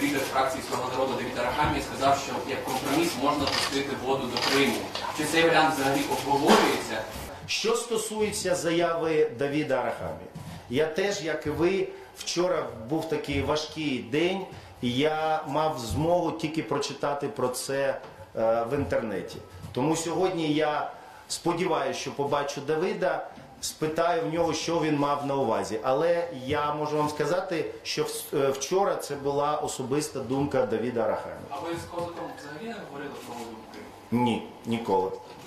лідер фракції «Слуга народу» Давид Арахамія сказав, що як компроміс можна пустити воду до Криму. Чи цей варіант взагалі обговорюється? Що стосується заяви Давида Арахамії, я теж, як і ви, вчора був такий важкий день, і я мав змогу тільки прочитати про це в інтернеті. Тому сьогодні я сподіваюся, що побачу Давида, спитаю в нього, що він мав на увазі. Але я можу вам сказати, що вчора це була особиста думка Давида Арахамії. А ви з Козаком взагалі не говорили про воду в Криму? Ні, ніколи.